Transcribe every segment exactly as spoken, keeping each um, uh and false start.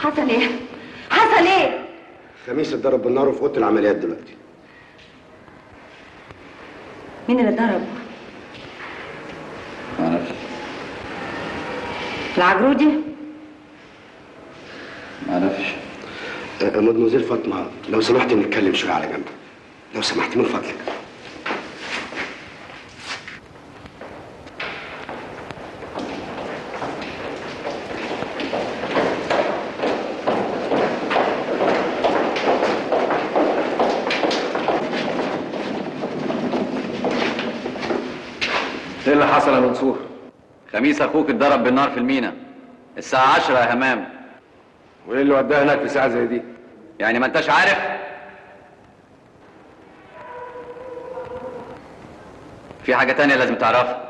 حصل ايه؟ حصل ايه؟ خميس اتضرب بالنار وفي اوضه العمليات دلوقتي. مين اللي اتضرب؟ ما اعرفش. العجرودي؟ ما اعرفش. مدموزيل فاطمه لو سمحت نتكلم شويه على جنب، لو سمحت من فضلك. ايه اللي حصل يا منصور؟ خميس اخوك اتضرب بالنار في المينا الساعة عشرة يا همام. وايه اللي وداه هناك في ساعه زي دي؟ يعني ما انتش عارف؟ في حاجة تانية لازم تعرفها.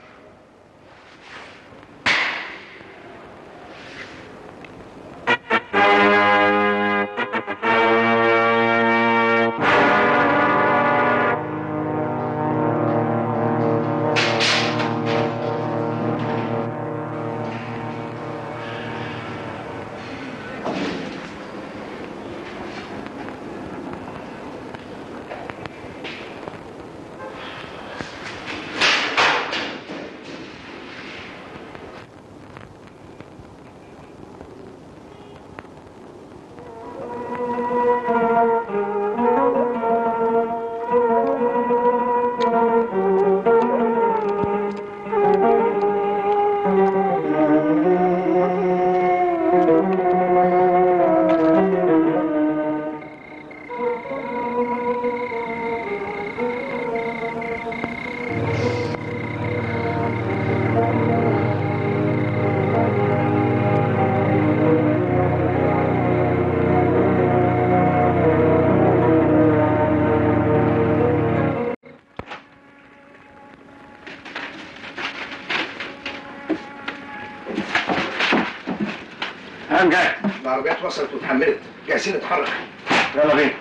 انا جاي. العربيات وصلت واتحملت، جاهزين نتحرك. يلا بينا.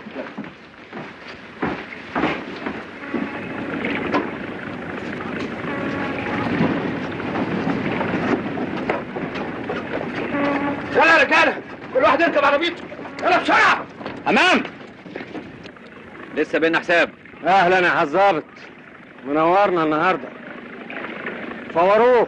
يلا يا رجاله، كل واحد يركب عربيته، يلا بسرعه. همام لسه بينا حساب. اهلا يا حظابط، منورنا النهارده. فوروه.